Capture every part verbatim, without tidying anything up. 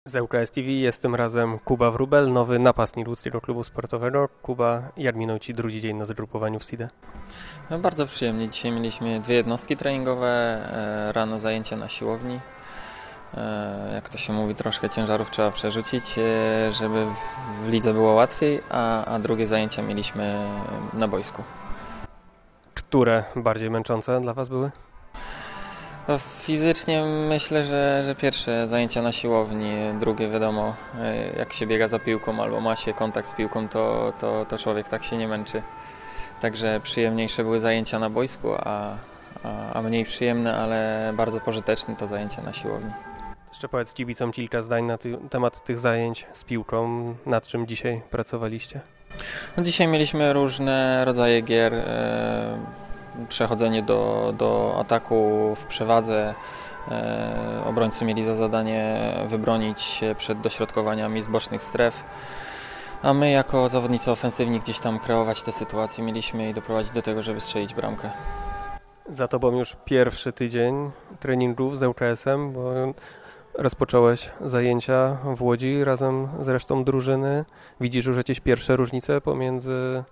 Z ŁKS T V jest tym razem Kuba Wróbel, nowy napastnik Łódzkiego Klubu Sportowego. Kuba, jak minął Ci drugi dzień na zgrupowaniu w S I D E? No, bardzo przyjemnie. Dzisiaj mieliśmy dwie jednostki treningowe, rano zajęcia na siłowni. Jak to się mówi, troszkę ciężarów trzeba przerzucić, żeby w lidze było łatwiej, a, a drugie zajęcia mieliśmy na boisku. Które bardziej męczące dla Was były? No, fizycznie myślę, że, że pierwsze zajęcia na siłowni, drugie wiadomo, jak się biega za piłką albo ma się kontakt z piłką, to, to, to człowiek tak się nie męczy. Także przyjemniejsze były zajęcia na boisku, a, a, a mniej przyjemne, ale bardzo pożyteczne to zajęcia na siłowni. Jeszcze powiedz kibicom kilka zdań na ty- temat tych zajęć z piłką. Nad czym dzisiaj pracowaliście? No, dzisiaj mieliśmy różne rodzaje gier. E, przechodzenie do, do ataku w przewadze. E, obrońcy mieli za zadanie wybronić się przed dośrodkowaniami z bocznych stref. A my jako zawodnicy ofensywni gdzieś tam kreować te sytuacje mieliśmy i doprowadzić do tego, żeby strzelić bramkę. Za Tobą już pierwszy tydzień treningów z ŁKS-em, bo rozpocząłeś zajęcia w Łodzi razem z resztą drużyny. Widzisz już jakieś pierwsze różnice pomiędzy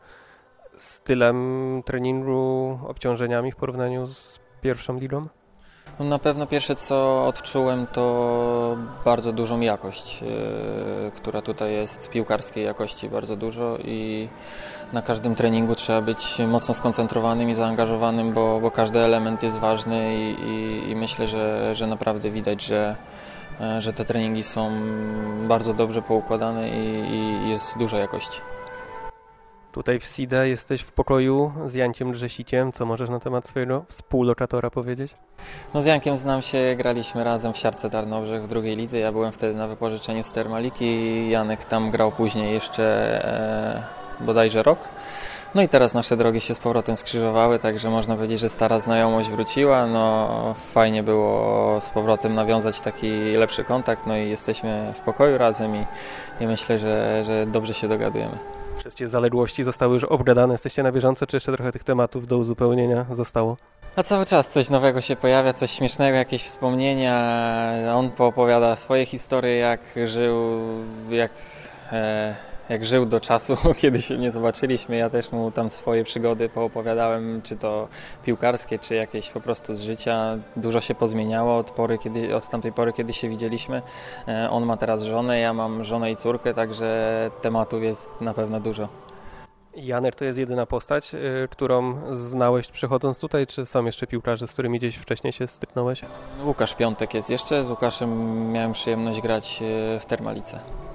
stylem treningu, obciążeniami w porównaniu z pierwszą ligą? No, na pewno pierwsze co odczułem to bardzo dużą jakość, yy, która tutaj jest, piłkarskiej jakości bardzo dużo i na każdym treningu trzeba być mocno skoncentrowanym i zaangażowanym, bo, bo każdy element jest ważny i, i, i myślę, że, że naprawdę widać, że, że te treningi są bardzo dobrze poukładane i, i jest duża jakości. Tutaj w S I D E jesteś w pokoju z Jankiem Drzesiciem. Co możesz na temat swojego współlokatora powiedzieć? No z Jankiem znam się, graliśmy razem w Siarce Tarnobrzeg w drugiej lidze. Ja byłem wtedy na wypożyczeniu z Termaliki. Janek tam grał później jeszcze e, bodajże rok. No i teraz nasze drogi się z powrotem skrzyżowały, także można powiedzieć, że stara znajomość wróciła. No fajnie było z powrotem nawiązać taki lepszy kontakt. No i jesteśmy w pokoju razem i, i myślę, że, że dobrze się dogadujemy. Wszystkie zaległości zostały już obgadane, jesteście na bieżąco, czy jeszcze trochę tych tematów do uzupełnienia zostało? A cały czas coś nowego się pojawia, coś śmiesznego, jakieś wspomnienia. On poopowiada swoje historie, jak żył, jak, e, jak żył do czasu, kiedy się nie zobaczyliśmy. Ja też mu tam swoje przygody poopowiadałem, czy to piłkarskie, czy jakieś po prostu z życia. Dużo się pozmieniało od, pory, kiedy, od tamtej pory, kiedy się widzieliśmy. E, on ma teraz żonę, ja mam żonę i córkę, także tematów jest na pewno dużo. Janek to jest jedyna postać, y, którą znałeś przychodząc tutaj, czy są jeszcze piłkarze, z którymi gdzieś wcześniej się styknąłeś? Łukasz Piątek jest jeszcze, z Łukaszem miałem przyjemność grać w Termalice.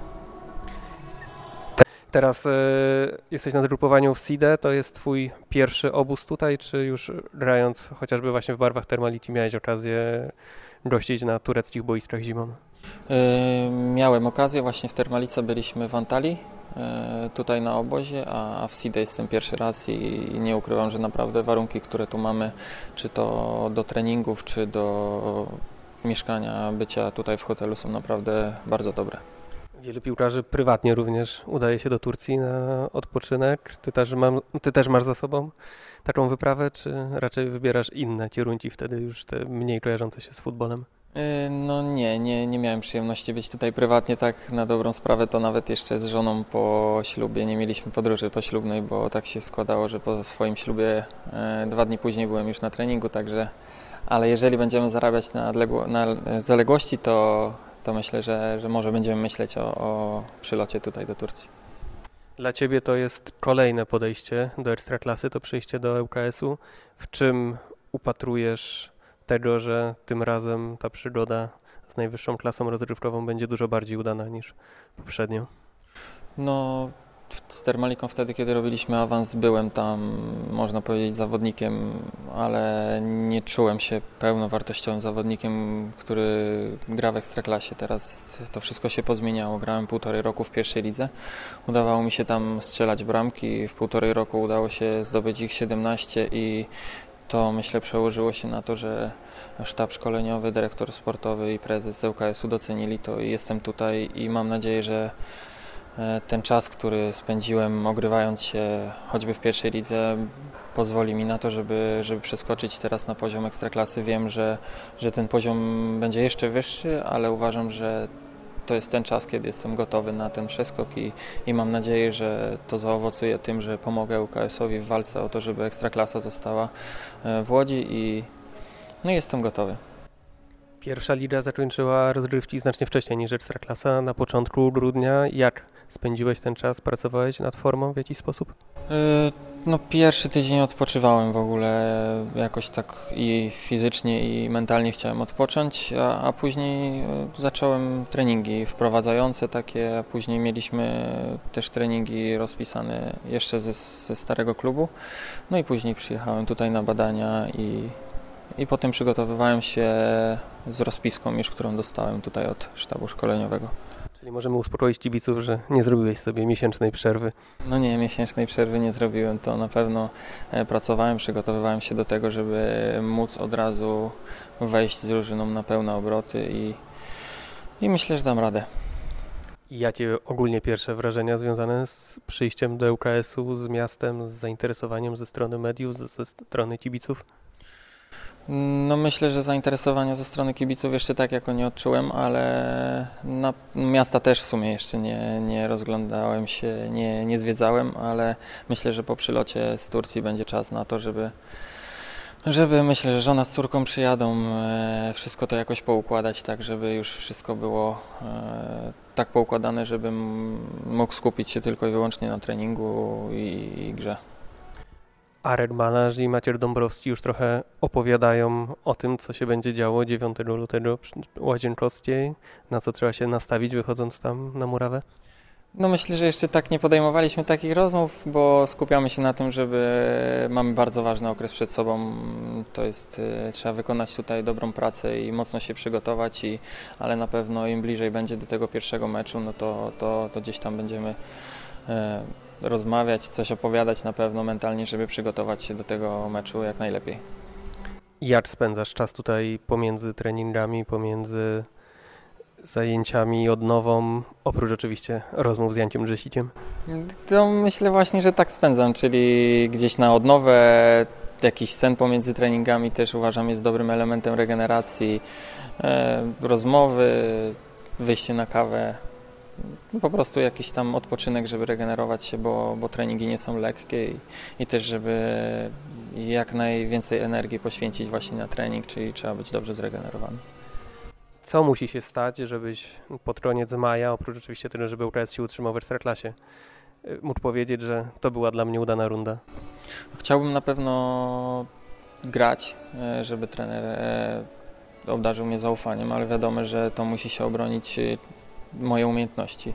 Teraz y, jesteś na zgrupowaniu w S I D E, to jest Twój pierwszy obóz tutaj, czy już grając chociażby właśnie w barwach Termaliki miałeś okazję gościć na tureckich boiskach zimą? Yy, miałem okazję, właśnie w Termalice byliśmy w Antalii, yy, tutaj na obozie, a w S I D E jestem pierwszy raz i, i nie ukrywam, że naprawdę warunki, które tu mamy, czy to do treningów, czy do mieszkania, bycia tutaj w hotelu są naprawdę bardzo dobre. Wielu piłkarzy prywatnie również udaje się do Turcji na odpoczynek. Ty też, mam, ty też masz za sobą taką wyprawę, czy raczej wybierasz inne kierunki wtedy już te mniej kojarzące się z futbolem? Yy, no nie, nie, nie miałem przyjemności być tutaj prywatnie, tak na dobrą sprawę to nawet jeszcze z żoną po ślubie nie mieliśmy podróży poślubnej, bo tak się składało, że po swoim ślubie yy, dwa dni później byłem już na treningu, także, ale jeżeli będziemy zarabiać na, odległo, na zaległości, to to myślę, że, że może będziemy myśleć o, o przylocie tutaj do Turcji. Dla Ciebie to jest kolejne podejście do Ekstraklasy, to przyjście do ŁKS-u. W czym upatrujesz tego, że tym razem ta przygoda z najwyższą klasą rozgrywkową będzie dużo bardziej udana niż poprzednio? No, z Termaliką wtedy, kiedy robiliśmy awans, byłem tam, można powiedzieć, zawodnikiem, ale nie czułem się pełnowartościowym zawodnikiem, który gra w Ekstraklasie. Teraz to wszystko się pozmieniało. Grałem półtorej roku w pierwszej lidze. Udawało mi się tam strzelać bramki. W półtorej roku udało się zdobyć ich siedemnaście i to, myślę, przełożyło się na to, że sztab szkoleniowy, dyrektor sportowy i prezes ŁKS-u docenili to i jestem tutaj i mam nadzieję, że ten czas, który spędziłem ogrywając się choćby w pierwszej lidze, pozwoli mi na to, żeby, żeby przeskoczyć teraz na poziom Ekstraklasy. Wiem, że, że ten poziom będzie jeszcze wyższy, ale uważam, że to jest ten czas, kiedy jestem gotowy na ten przeskok i, i mam nadzieję, że to zaowocuje tym, że pomogę U K S-owi w walce o to, żeby Ekstraklasa została w Łodzi i no i jestem gotowy. Pierwsza liga zakończyła rozgrywki znacznie wcześniej niż Ekstraklasa, na początku grudnia. Jak spędziłeś ten czas? Pracowałeś nad formą w jakiś sposób? No pierwszy tydzień odpoczywałem w ogóle, jakoś tak i fizycznie i mentalnie chciałem odpocząć, a, a później zacząłem treningi wprowadzające takie, a później mieliśmy też treningi rozpisane jeszcze ze, ze starego klubu. No i później przyjechałem tutaj na badania i, i potem przygotowywałem się z rozpiską już, którą dostałem tutaj od sztabu szkoleniowego. Czyli możemy uspokoić kibiców, że nie zrobiłeś sobie miesięcznej przerwy. No nie, miesięcznej przerwy nie zrobiłem. To na pewno pracowałem, przygotowywałem się do tego, żeby móc od razu wejść z drużyną na pełne obroty i, i myślę, że dam radę. I jakie ogólnie pierwsze wrażenia związane z przyjściem do U K S-u, z miastem, z zainteresowaniem ze strony mediów, ze strony kibiców? No myślę, że zainteresowania ze strony kibiców jeszcze tak jako nie odczułem, ale na miasta też w sumie jeszcze nie, nie rozglądałem się, nie, nie zwiedzałem, ale myślę, że po przylocie z Turcji będzie czas na to, żeby, żeby myślę, że żona z córką przyjadą, e, wszystko to jakoś poukładać tak, żeby już wszystko było e, tak poukładane, żebym mógł skupić się tylko i wyłącznie na treningu i, i grze. Arek Banasz i Maciej Dąbrowski już trochę opowiadają o tym, co się będzie działo dziewiątego lutego przy Łazienkowskiej, na co trzeba się nastawić, wychodząc tam na murawę? No myślę, że jeszcze tak nie podejmowaliśmy takich rozmów, bo skupiamy się na tym, żeby mamy bardzo ważny okres przed sobą. To jest, trzeba wykonać tutaj dobrą pracę i mocno się przygotować, i, ale na pewno im bliżej będzie do tego pierwszego meczu, no to, to, to gdzieś tam będziemy e, rozmawiać, coś opowiadać na pewno mentalnie, żeby przygotować się do tego meczu jak najlepiej. Jak spędzasz czas tutaj pomiędzy treningami, pomiędzy zajęciami i odnową, oprócz oczywiście rozmów z Jankiem Grzesiciem? To myślę właśnie, że tak spędzam, czyli gdzieś na odnowę, jakiś sen pomiędzy treningami też uważam jest dobrym elementem regeneracji, e, rozmowy, wyjście na kawę. Po prostu jakiś tam odpoczynek, żeby regenerować się, bo, bo treningi nie są lekkie i, i też, żeby jak najwięcej energii poświęcić właśnie na trening, czyli trzeba być dobrze zregenerowany. Co musi się stać, żebyś pod koniec maja, oprócz oczywiście tego, żeby U K S się utrzymał w Ekstraklasie, mógł powiedzieć, że to była dla mnie udana runda? Chciałbym na pewno grać, żeby trener obdarzył mnie zaufaniem, ale wiadomo, że to musi się obronić moje umiejętności.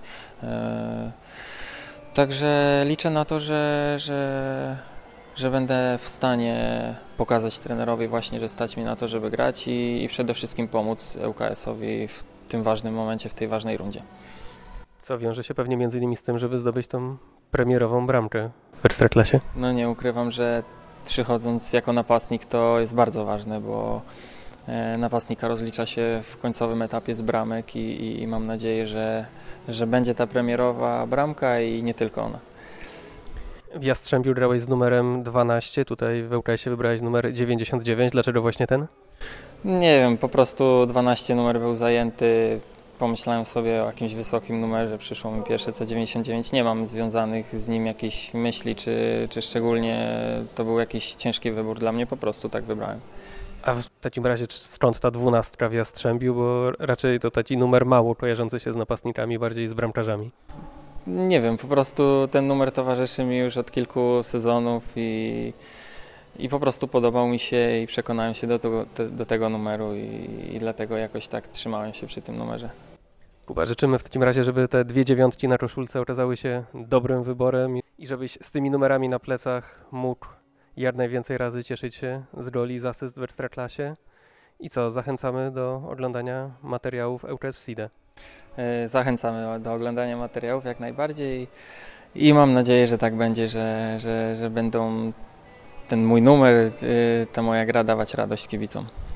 Także liczę na to, że, że, że będę w stanie pokazać trenerowi właśnie, że stać mi na to, żeby grać i, i przede wszystkim pomóc U K S-owi w tym ważnym momencie, w tej ważnej rundzie. Co wiąże się pewnie między innymi z tym, żeby zdobyć tą premierową bramkę w Ekstraklasie? No nie ukrywam, że przychodząc jako napastnik to jest bardzo ważne, bo napastnika rozlicza się w końcowym etapie z bramek i, i, i mam nadzieję, że, że będzie ta premierowa bramka i nie tylko ona. W Jastrzębiu grałeś z numerem dwanaście, tutaj w U K S-ie wybrałeś numer dziewięćdziesiąt dziewięć. Dlaczego właśnie ten? Nie wiem, po prostu dwanaście numer był zajęty. Pomyślałem sobie o jakimś wysokim numerze, przyszło mi pierwsze co dziewięćdziesiąt dziewięć. Nie mam związanych z nim jakichś myśli, czy, czy szczególnie to był jakiś ciężki wybór dla mnie, po prostu tak wybrałem. A w takim razie skąd ta dwunastka w Jastrzębiu, bo raczej to taki numer mało kojarzący się z napastnikami, bardziej z bramkarzami? Nie wiem, po prostu ten numer towarzyszy mi już od kilku sezonów i, i po prostu podobał mi się i przekonałem się do tego, do tego numeru i, i dlatego jakoś tak trzymałem się przy tym numerze. Kuba, życzymy w takim razie, żeby te dwie dziewiątki na koszulce okazały się dobrym wyborem i żebyś z tymi numerami na plecach mógł jak najwięcej razy cieszyć się z goli, z asyst w Ekstraklasie. I co, zachęcamy do oglądania materiałów U K S w S I D E. Zachęcamy do oglądania materiałów jak najbardziej i mam nadzieję, że tak będzie, że, że, że będą ten mój numer, ta moja gra dawać radość kibicom.